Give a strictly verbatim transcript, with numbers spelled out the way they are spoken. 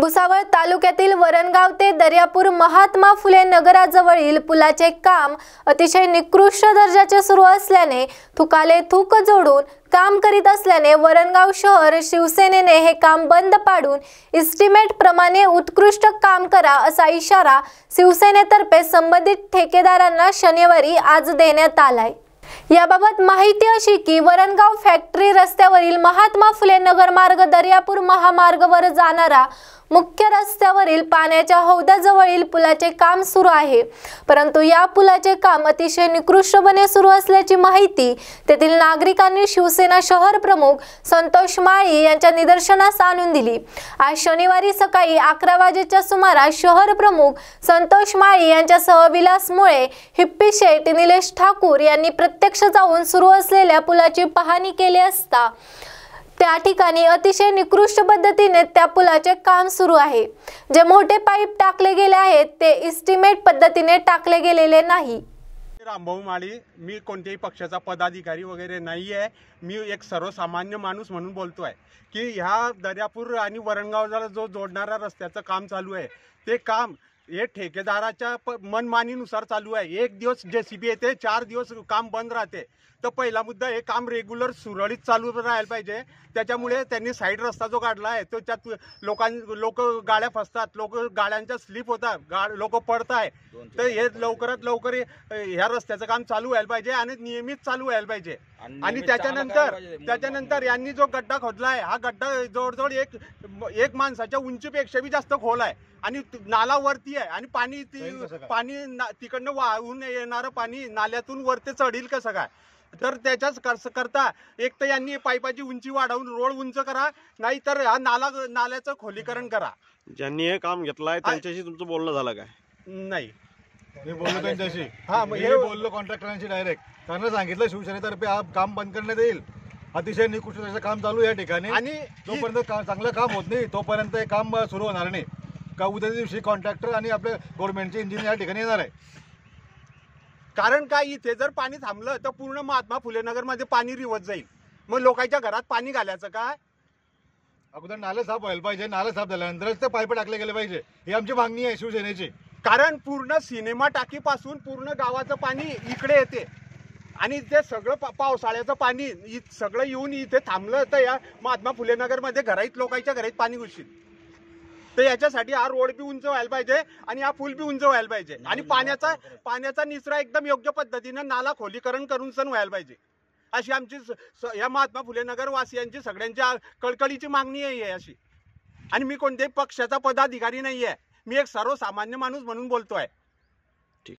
भुसावळ तालुक्यातील वरणगाव ते दर्यापूर महात्मा फुले नगराजवळील पुलाचे काम अतिशय निकृष्ट दर्जाचे सुरू असल्याने थुकाले थूक जोडून काम करीत असल्याने वरणगाव शहर शिवसेनेने हे काम बंद पाडून एस्टिमेट प्रमाणे उत्कृष्ट काम करा असा इशारा शिवसेनेतर्फे संबंधित ठेकेदारांना शनिवारी आज देण्यात आलाय। याबाबत माहिती अशी की वरणगाव फॅक्टरी रस्त्यावरील महात्मा फुले नगर मार्ग दर्यापूर महामार्गावर जाणारा मुख्य रस्त्यावरील पाण्याच्या हौदाजवळील पुलाचे काम सुरू आहे, परंतु या पुलाचे काम अतिशय निकृष्टपणे सुरू असल्याची माहिती तेथील नागरिकांनी शिवसेना शहर प्रमुख संतोष माळी यांच्या निदर्शनास आणून दिली। आज शनिवारी सकाळी अकरा वाजेच्या सुमारास शहर प्रमुख संतोष माळी यांच्यासह विलास मुळे, हिप्पी शेठ, निलेश ठाकूर यांनी प्रत्यक्ष जाऊन सुरू असलेल्या पुलाची पाहणी केली असता त्या ठिकाणी अतिशय निकृष्ट पद्धतीने त्या पुलाचे काम सुरू आहे। जे मोठे पाईप टाकले गेले आहेत ते एस्टिमेट पद्धतीने टाकले गेलेले नाही। रामभाऊ माळी, मी कोणत्याही पक्षाचा पदाधिकारी वगैरे नाही आहे। मी एक सर्वसामान्य माणूस म्हणून बोलतोय की ह्या दर्यापूर आणि वरणगावला जो जोडणारा रस्त्याचं काम चालू आहे ते काम हे ठेकेदाराच्या मनमानीनुसार चालू आहे। एक दिवस जेसीबी येते, चार दिवस काम बंद राहते। तर पहिला मुद्दा हे काम रेग्युलर सुरळीत चालू राहायला पाहिजे। त्याच्यामुळे त्यांनी साईड रस्ता जो काढला आहे तो त्यात लोकां लोक गाड्या फसतात, लोक गाड्यांच्या स्लिप होतात, गाड लोक पडत आहे। तर हे लवकरात लवकर ह्या रस्त्याचं काम चालू व्हायला पाहिजे आणि नियमित चालू व्हायला पाहिजे। आणि त्याच्यानंतर त्याच्यानंतर यांनी जो गड्डा खोदला आहे हा गड्डा जवळजवळ एक एक माणसाच्या उंचीपेक्षा बी जास्त खोल आहे आणि नाला वरती आहे आणि पाणी पाणी तिकडनं वाहून येणारं पाणी नाल्यातून वरती चढील कसं काय? तर त्याच्याच करता एक तर यांनी पाईपाची उंची वाढवून रोड उंच करा, नाहीतर हा नाला नाल्याचं खोलीकरण करा। ज्यांनी हे काम घेतलंय त्यांच्याशी तुमचं बोलणं झालं काय? नाही, मी बोललो त्यांच्याशी। हा, हे बोललो कॉन्ट्रॅक्टरांशी डायरेक्ट। त्यांना सांगितलं शिवसेनेतर्फे हा काम बंद करण्यात येईल। अतिशय निकृष्ट काम चालू या ठिकाणी आणि जोपर्यंत चांगलं काम होत नाही तोपर्यंत हे काम सुरू होणार नाही। का उद्या दिवशी कॉन्ट्रॅक्टर आणि आपल्या गव्हर्नमेंटचे इंजिनियर या ठिकाणी येणार आहे। कारण काय, इथे जर पाणी थांबलं तर पूर्ण महात्मा फुले नगर मध्ये पाणी रिवत जाईल। मग लोकांच्या घरात पाणी घालायचं काय? अगोदर नाले साफ व्हायला पाहिजे, नाले साफ झाल्यानंतरच ते पाईप टाकले गेले पाहिजे, ही आमची मागणी आहे शिवसेनेची। कारण पूर्ण सिनेमा टाकीपासून पूर्ण गावाचं पाणी इकडे येते आणि ते सगळं पावसाळ्याचं पाणी सगळं येऊन इथे थांबलं तर या महात्मा फुले नगर मध्ये घरात लोकांच्या घरात पाणी घुसतील। तर याच्यासाठी हा रोड बी उंच व्हायला पाहिजे आणि हा पूल बी उंच व्हायला पाहिजे आणि पाण्याचा पाण्याचा निचरा एकदम योग्य पद्धतीने नाला खोलीकरण करून सण व्हायला पाहिजे, अशी आमची या महात्मा फुले नगर वासियांची सगळ्यांच्या कळकळीची मागणी आहे अशी। आणि मी कोणत्याही पक्षाचा पदाधिकारी नाही आहे, मी एक सर्वसामान्य माणूस म्हणून बोलतोय।